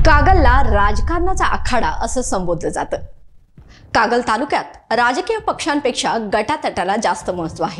कागलला राजकारणाचा आखाडा असं संबोधलं जातं। कागल तालुक्यात राजकीय पक्षांपेक्षा गटातटाला जास्त महत्त्व आहे।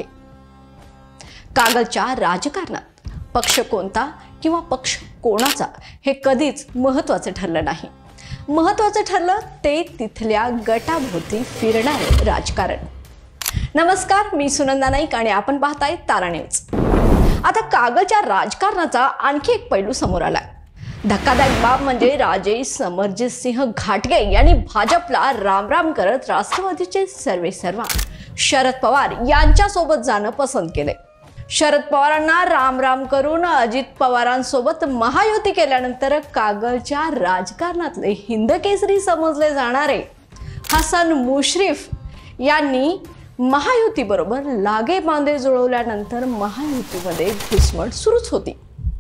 कागलच्या राजकारणात पक्ष कोणता किंवा पक्ष कोणाचा हे कधीच महत्त्वाचं ठरलं नाही। महत्त्वाचं ठरलं ते तिथल्या गटाभोवती फिरणारे राजकारण। नमस्कार, मी सुनंदा नाईक आणि आपण पाहताय तारा न्यूज। आता कागलच्या राजकारणाचा आणखी एक पैलू समोर आला। धक्कादायक बाब म्हणजे राजे समरजितसिंह घाटगे यांनी भाजपला रामराम करत राष्ट्रवादीचे सर्वेसर्वा शरद पवार यांच्यासोबत जाणं पसंत केले। शरद पवारांना रामराम करून अजित पवारांसोबत महायुती केल्यानंतर कागलच्या राजकारणातले हिंदकेसरी समजले जाणारे हसन मुश्रीफ यांनी महायुतीबरोबर लागे बांधे जुळवल्यानंतर महायुतीमध्ये घुसमट सुरूच होती।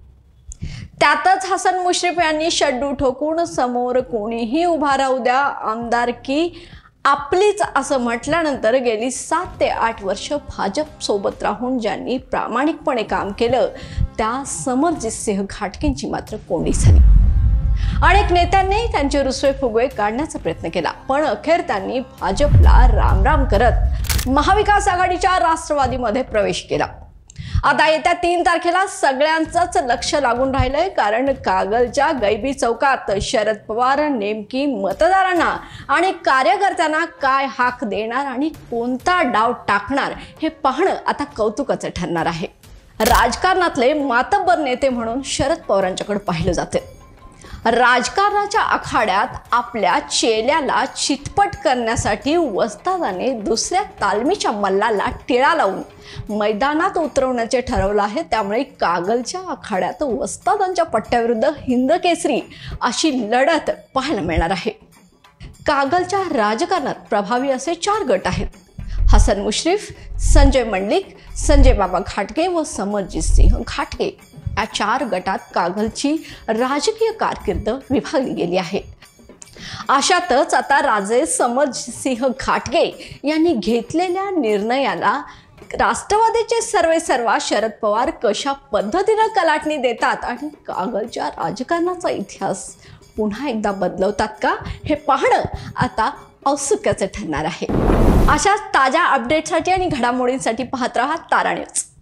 त्यातच हसन मुश्रीफ यांनी शड्डू ठोकून समोर कोणीही उभा राहू द्या, आमदारकी आपलीच असं म्हटल्यानंतर गेली 7 ते 8 वर्ष भाजप सोबत राहून ज्यांनी प्रामाणिकपणे काम केलं त्या समरजितसिंह घाटगेंची मात्र कोंडी झाली। अनेक नेत्यांनी त्यांचे रुसवे फुगवे काढण्याचा प्रयत्न केला, पण अखेर त्यांनी भाजपला रामराम करत महाविकास आघाडीच्या राष्ट्रवादीमध्ये प्रवेश केला। आता येत्या 3 तारखेला सगळ्यांचंच लक्ष लागून राहिलंय, कारण कागलच्या गैबी चौकात शरद पवार नेमकी मतदारांना आणि कार्यकर्त्यांना काय हाक देणार आणि कोणता डाव टाकणार हे पाहणं आता कौतुकाचं ठरणार आहे। राजकारणातले मातब्बर नेते म्हणून शरद पवारांच्याकडे पाहिलं जाते। राजकारणाच्या आखाड्यात आपल्या चेल्याला चितपट करण्यासाठी वस्तादाने दुसऱ्या तालमीच्या मल्लाला टिळा लावून मैदानात उतरवण्याचे ठरवलं आहे। त्यामुळे कागलच्या आखाड्यात वस्तादांच्या पट्ट्याविरुद्ध हिंदकेसरी अशी लढत पाहायला मिळणार आहे। कागलच्या राजकारणात प्रभावी असे 4 गट आहेत: हसन मुश्रीफ, संजय मंडलिक, संजय बाबा घाटगे व समरजितसिंह घाटगे। या 4 गटात कागलची राजकीय कारकीर्द विभागली गेली आहे। अशातच आता राजे समरजितसिंह घाटगे यांनी घेतलेल्या निर्णयाला राष्ट्रवादीचे सर्वेसर्वा शरद पवार कशा पद्धतीने कलाटणी देतात आणि कागलच्या राजकारणाचा इतिहास पुन्हा एकदा बदलवतात का हे पाहणं आता औत्सुक्याचं ठरणार आहे। अशाच ताज्या अपडेटसाठी आणि घडामोडींसाठी पाहत रहा तारा न्यूज।